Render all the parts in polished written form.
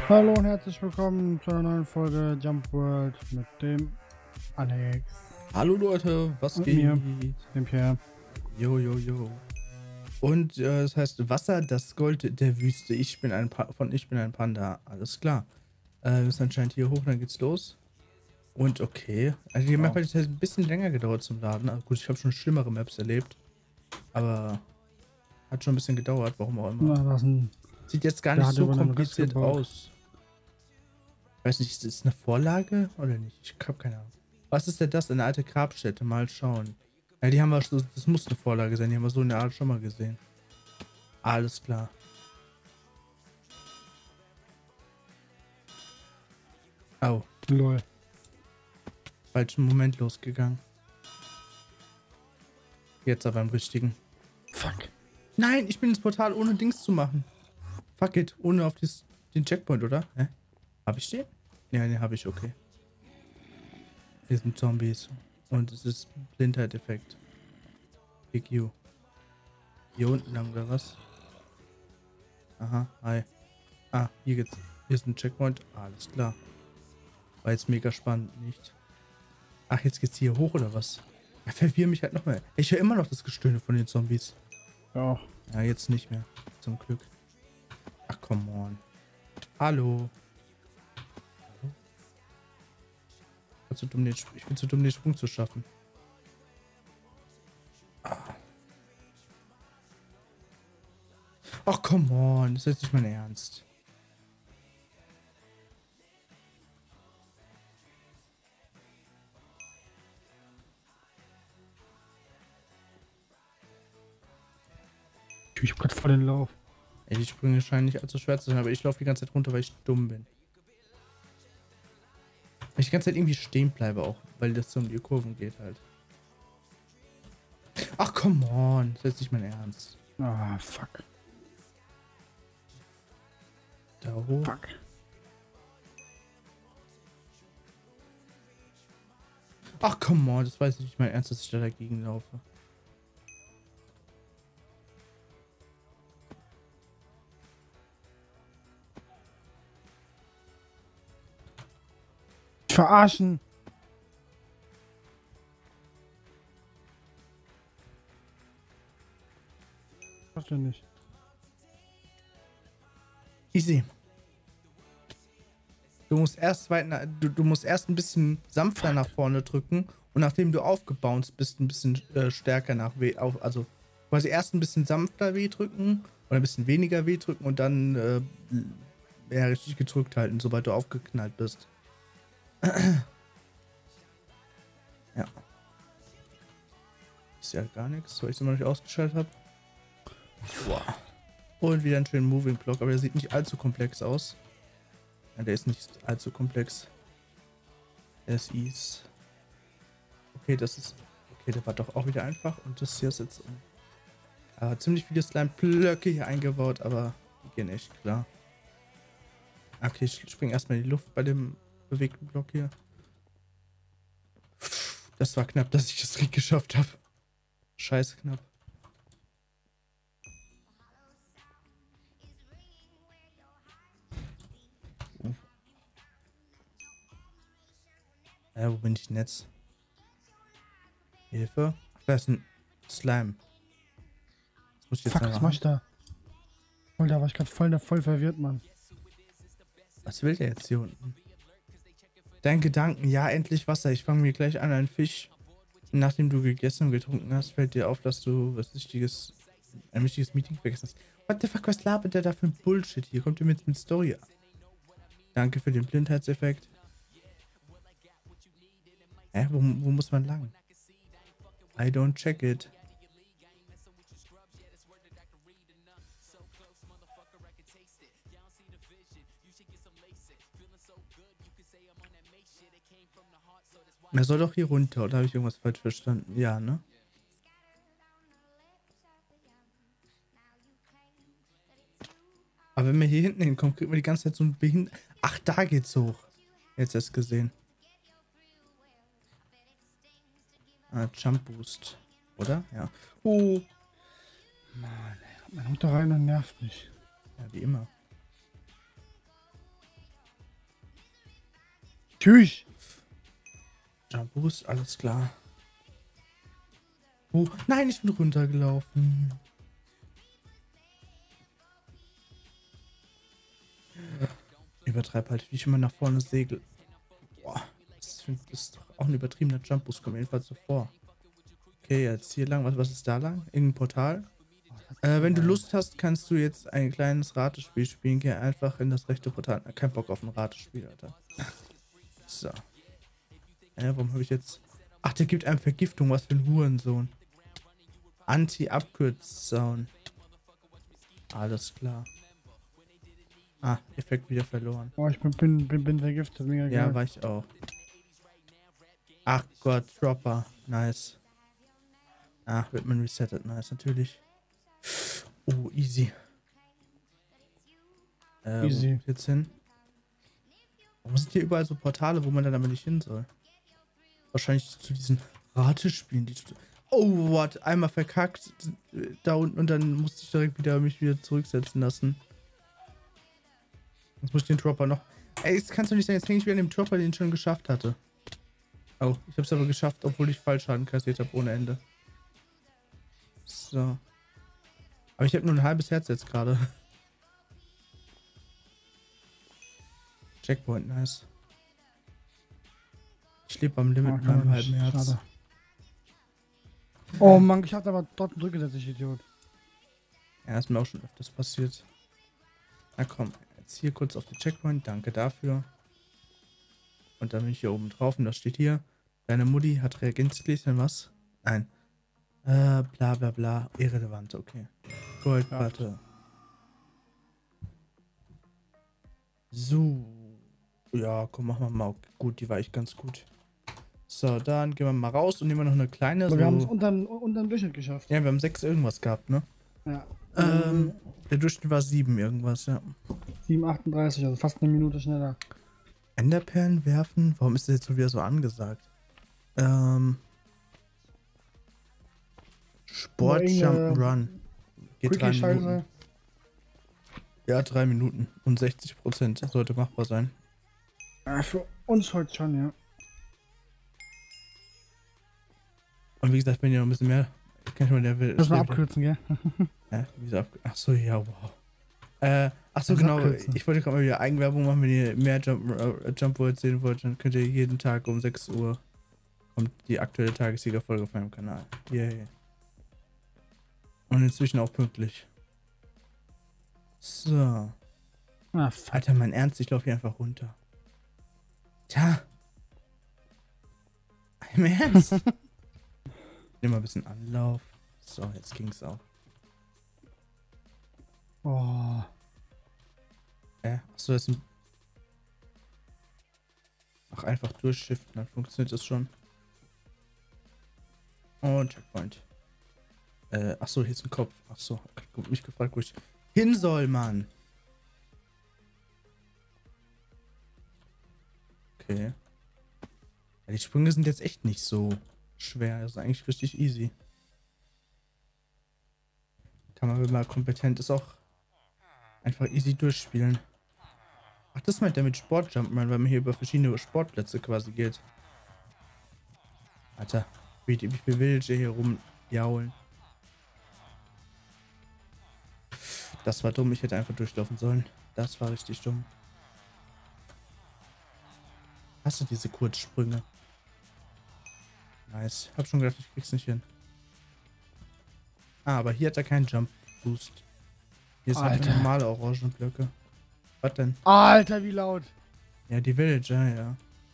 Hallo und herzlich willkommen zu einer neuen Folge Jump World mit dem Alex Hallo Leute, was und geht? mir, dem Pierre. Jo, jo, jo. Und das heißt Wasser, das Gold der Wüste. Ich bin ein Panda. Alles klar. Wir müssen anscheinend hier hoch, dann geht's los. Und okay. Also die Map Wow. hat jetzt ein bisschen länger gedauert zum Laden. Also gut, ich habe schon schlimmere Maps erlebt. Aber hat schon ein bisschen gedauert, warum auch immer. Na, das ist ein, Sieht jetzt gar der nicht hat so über einen Riss kompliziert gebaut. aus. Weiß nicht, ist es eine Vorlage oder nicht? Ich habe keine Ahnung. Was ist denn das? Eine alte Grabstätte. Mal schauen. Ja, die haben wir schon, das muss eine Vorlage sein. Die haben wir so in der Art schon mal gesehen. Alles klar. Au. Lol. Falschen Moment losgegangen. Jetzt aber im richtigen. Fuck. Nein, ich bin ins Portal ohne Dings zu machen. Fuck it. Ohne auf den Checkpoint, oder? Hä? Hab ich den? Ja, den habe ich, okay. Hier sind Zombies. Und es ist Blindheit-Effekt. Big U. Hier unten haben wir was. Aha, hi. Ah, hier geht's. Hier ist ein Checkpoint. Alles klar. War jetzt mega spannend, nicht? Ach, jetzt geht's hier hoch, oder was? Ja, verwirr mich halt noch mehr. Ich höre immer noch das Gestöhne von den Zombies. Ja. Ja, jetzt nicht mehr. Zum Glück. Ach, come on. Hallo. Ich bin zu dumm, den Sprung zu schaffen. Ach, come on. Das ist jetzt nicht mein Ernst. Ich hab grad voll den Lauf. Ey, die Sprünge scheinen nicht allzu schwer zu sein, aber ich laufe die ganze Zeit runter, weil ich dumm bin. Weil ich die ganze Zeit irgendwie stehen bleibe auch, weil das so um die Kurven geht halt. Ach, come on. Das ist jetzt nicht mein Ernst. Ah, fuck. Da hoch. Fuck. Ach, come on. Das weiß ich nicht mein Ernst, dass ich da dagegen laufe. Verarschen. Schafft er nicht. Easy. Du musst erst du musst erst ein bisschen sanfter nach vorne drücken und nachdem du aufgebounced bist, ein bisschen stärker also quasi erst ein bisschen sanfter W drücken oder ein bisschen weniger W drücken und dann ja, richtig gedrückt halten, sobald du aufgeknallt bist. Ja. Ist ja gar nichts, weil ich es immer noch nicht ausgeschaltet habe. Wow. Und wieder einen schönen Moving Block, aber der sieht nicht allzu komplex aus. Ja, der ist nicht allzu komplex. SIs. Okay, das ist. Okay, der war doch auch wieder einfach. Und das hier ist jetzt ziemlich viele Slime-Blöcke hier eingebaut, aber die gehen echt klar. Okay, ich springe erstmal in die Luft bei dem bewegten Block hier. Das war knapp, dass ich das Trick geschafft habe. Scheiße knapp. Wo bin ich denn jetzt? Hilfe? Ach, da ist ein Slime. Das muss ich jetzt Fuck, mal was machen. mach ich da? Voll, da war ich gerade voll verwirrt, Mann. Was will der jetzt hier unten? Dein Gedanken, ja, endlich Wasser. Ich fange mir gleich an, einen Fisch. Nachdem du gegessen und getrunken hast, fällt dir auf, dass du ein wichtiges Meeting vergessen hast. What the fuck, was labert der da für ein Bullshit? Hier kommt ihr mit Story an. Danke für den Blindheitseffekt. Hä, wo muss man lang? I don't check it. Er soll doch hier runter, oder habe ich irgendwas falsch verstanden? Ja, ne? Aber wenn wir hier hinten hinkommen, kriegt man die ganze Zeit so ein Ach, da geht's hoch. Jetzt erst gesehen. Jump Boost. Oder? Ja. Oh. Mann, ey, mein Hund da rein und nervt mich. Ja, wie immer. Tschüss. Jump Boost, alles klar. Oh, nein, ich bin runtergelaufen. Übertreib halt, wie ich immer nach vorne segel. Boah, das ist doch auch ein übertriebener Jump Boost, kommt jedenfalls so vor. Okay, jetzt hier lang. Was ist da lang? Irgendein Portal? Wenn du Lust hast, kannst du jetzt ein kleines Ratespiel spielen. Geh einfach in das rechte Portal. Kein Bock auf ein Ratespiel, Alter. So. Warum habe ich jetzt... Ach, der gibt einem Vergiftung. Was für ein Hurensohn. Anti-Abkürz-Sound. Alles klar. Ah, Effekt wieder verloren. Oh, ich bin vergiftet. Mega geil. Ja, war ich auch. Ach Gott, Dropper. Nice. Ach, wird man resettet. Nice, natürlich. Oh, easy. Easy. Wo muss ich jetzt hin? Warum sind hier überall so Portale, wo man dann aber nicht hin soll? Wahrscheinlich zu diesen Ratespielen, die... Oh, what? Einmal verkackt da unten und dann musste ich direkt mich wieder zurücksetzen lassen. Jetzt muss ich den Dropper noch... Ey, das kannst du nicht sagen, jetzt hänge ich wieder an dem Dropper, den ich schon geschafft hatte. Oh, ich habe es aber geschafft, obwohl ich Fallschaden kassiert habe ohne Ende. So. Aber ich habe nur ein halbes Herz jetzt gerade. Checkpoint, nice. Ich lebe am Limit mit meinem halben Herz. Schade. Oh Mann, ich hatte aber dort einen Drück gesetzt, ich Idiot. Ja, ist mir auch schon öfters passiert. Na komm, jetzt hier kurz auf den Checkpoint. Danke dafür. Und dann bin ich hier oben drauf und das steht hier. Deine Mutti hat Reagenzgläschen, was? Nein. Bla bla bla. Irrelevant, okay. Goldplatte. So. Ja, komm, machen wir mal. Gut, die war echt ganz gut. So, dann gehen wir mal raus und nehmen wir noch eine kleine. Aber so. wir haben es unterm Durchschnitt geschafft. Ja, wir haben 6 irgendwas gehabt, ne? Ja. Der Durchschnitt war 7 irgendwas, ja. 7,38, also fast eine Minute schneller. Enderperlen werfen? Warum ist das jetzt so wieder so angesagt? Sport, Jump'n'Run. Geht 3 Minuten. Ja, 3 Minuten. Und 60%. Das sollte machbar sein. Ja, für uns heute schon, ja. Und wie gesagt, wenn ihr noch ein bisschen mehr... Kennt man, der will... Lass mal abkürzen, gell? Wieso Achso, ja, wow. Achso, genau. Abkürzen. Ich wollte gerade mal wieder Eigenwerbung machen. Wenn ihr mehr Jump World sehen wollt, dann könnt ihr jeden Tag um 6 Uhr kommt die aktuelle Tagessiegerfolge auf meinem Kanal. Yay. Und inzwischen auch pünktlich. So. Ah, fuck. Alter, mein Ernst, ich laufe hier einfach runter. Tja. Im Ernst? Nimm mal ein bisschen Anlauf. So, jetzt ging's auch. Oh. Achso, das ist ein... Ach, einfach durchshiften, dann funktioniert das schon. Und Checkpoint. Achso, hier ist ein Kopf. Achso, hab mich gefragt, wo ich hin soll, Mann. Okay. Ja, die Sprünge sind jetzt echt nicht so schwer. Das ist eigentlich richtig easy. Kann man, wenn man kompetent ist, auch einfach easy durchspielen. Ach, das meint der mit Sportjumpman, weil man hier über verschiedene Sportplätze quasi geht. Alter, wie viel Villager hier rumjaulen. Das war dumm, ich hätte einfach durchlaufen sollen. Das war richtig dumm. Hast du diese Kurzsprünge? Nice. Hab schon gedacht, ich krieg's nicht hin. Ah, aber hier hat er keinen Jump Boost. Hier ist halt normale Orangenblöcke. Was denn? Alter, wie laut. Ja, die Villager, ja.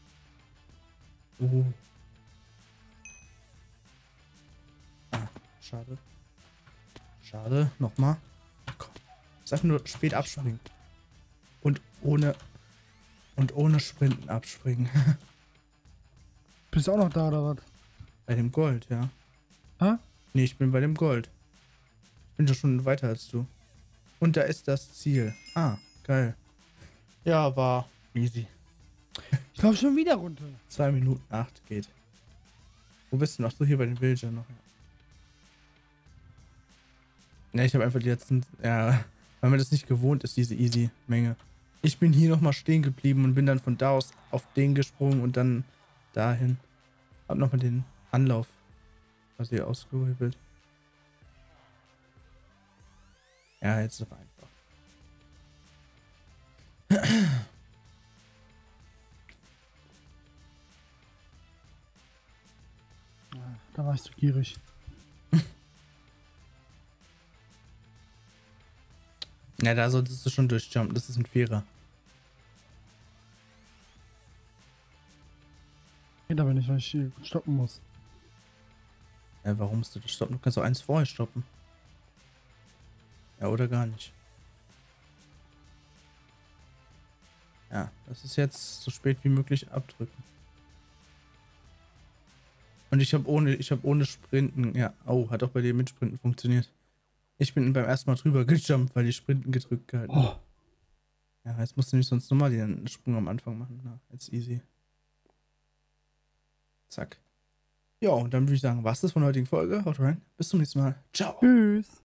Ah, schade. Schade. Nochmal. Komm. Ist einfach nur spät abspringen. Und ohne Sprinten abspringen. Bist du auch noch da, oder was? Bei dem Gold, ja. Hä? Nee, ich bin bei dem Gold. Ich bin doch schon weiter als du. Und da ist das Ziel. Ah, geil. Ja, war easy. Ich laufe schon wieder runter. 2 Minuten 8 geht. Wo bist du noch? So, hier bei den Villagern noch. Ja, ich habe einfach die letzten... Ja, weil man das nicht gewohnt ist, diese easy Menge. Ich bin hier nochmal stehen geblieben und bin dann von da aus auf den gesprungen und dann dahin. Hab nochmal den Anlauf quasi ausgehebelt. Ja, jetzt ist aber einfach. Da war ich zu gierig. Ja, da solltest du schon durchjumpen. Das ist ein Vierer. Geht aber nicht, weil ich hier stoppen muss. Ja, warum musst du das stoppen? Du kannst auch eins vorher stoppen. Ja, oder gar nicht. Ja, das ist jetzt so spät wie möglich abdrücken. Und ich habe ohne Sprinten, ja, oh, hat auch bei dir mit Sprinten funktioniert. Ich bin beim ersten Mal drüber gejumpt, weil die Sprinten gedrückt gehalten. Oh. Ja, jetzt musst du nämlich sonst nochmal den Sprung am Anfang machen. Na, jetzt easy. Zack. Ja, und dann würde ich sagen, war's das von der heutigen Folge. Haut rein. Bis zum nächsten Mal. Ciao. Tschüss.